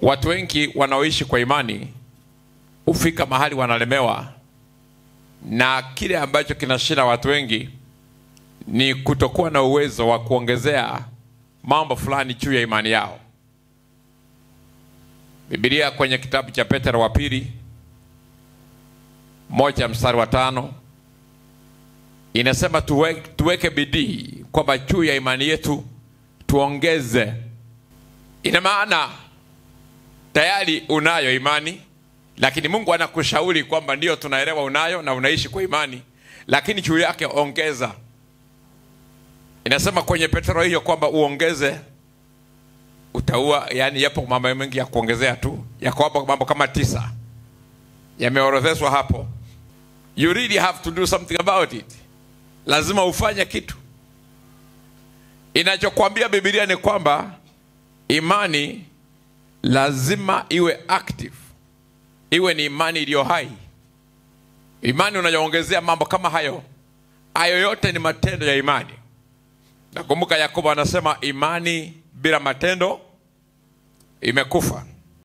Watu wengi wanaoishi kwa imani hufika mahali wanalemewa, na kile ambacho kinashinda watu wengi ni kutokuwa na uwezo wa kuongezea mambo fulani juu ya imani yao. Biblia kwenye kitabu cha Petro wa pili 1:5 inasema tuweke bidii kwamba juu ya imani yetu tuongeze. Ina maana tayari unayo imani, lakini Mungu anakushauri kwamba ndio tunaelewa unayo na unaishi kwa imani, lakini juu yake ongeza. Inasema kwenye Petro hiyo kwamba uongeze, utaua. Yani yapo mambo mengi ya kuongezea tu, yako hapo mambo kama 9 yameorodheshwa hapo. You really have to do something about it. Lazima ufanye kitu. Inachokuambia Biblia ni kwamba imani lazima iwe active, iwe ni imani iliyo hai. Imani unayoongezea mambo kama hayo, hayo yote ni matendo ya imani. Nakumbuka Yakobo anasema imani bila matendo imekufa.